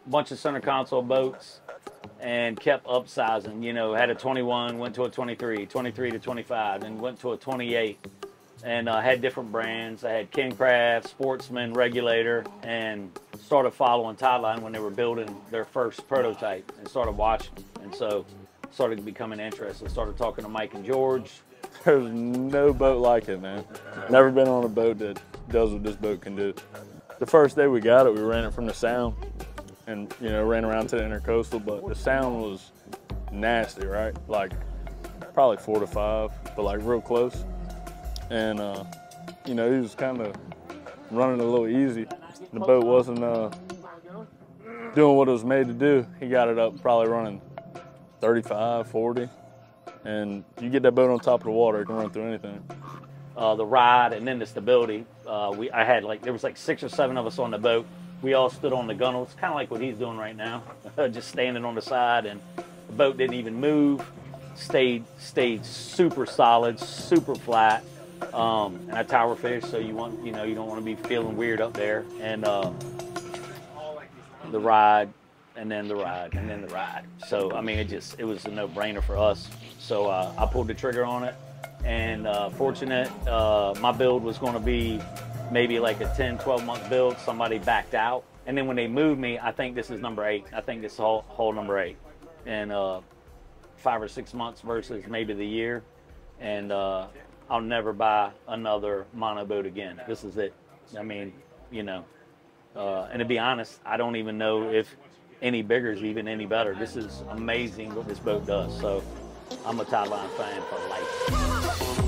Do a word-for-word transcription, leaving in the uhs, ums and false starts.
bunch of center console boats and kept upsizing. You know, had a twenty-one, went to a twenty-three, twenty-three to twenty-five, and went to a twenty-eight. And uh, had different brands. I had King Craft, Sportsman, Regulator, and started following Tideline when they were building their first prototype and started watching. And so started becoming interested. Started talking to Mike and George. There's no boat like it, man. Never been on a boat that does what this boat can do. The first day we got it, we ran it from the Sound and, you know, ran around to the Intercoastal, but the Sound was nasty, right? Like probably four to five, but like real close. And, uh, you know, he was kind of running a little easy. The boat wasn't uh, doing what it was made to do. He got it up probably running thirty-five, forty. And you get that boat on top of the water, it can run through anything. Uh, the ride and then the stability. Uh, we, I had like, there was like six or seven of us on the boat. We all stood on the gunnels, kind of like what he's doing right now, just standing on the side, and the boat didn't even move. Stayed, stayed super solid, super flat. Um, and I tower fish, so you want, you know, you don't want to be feeling weird up there. And uh, the ride, and then the ride, and then the ride. So I mean, it just, it was a no-brainer for us. So uh, I pulled the trigger on it, and uh, fortunate, uh, my build was going to be maybe like a ten, twelve month build. Somebody backed out, and then when they moved me, I think this is number eight. I think this is whole, whole number eight, and uh, five or six months versus maybe the year, and. Uh, I'll never buy another mono boat again. This is it. I mean, you know, uh, and to be honest, I don't even know if any bigger is even any better. This is amazing what this boat does. So I'm a Tideline fan for life.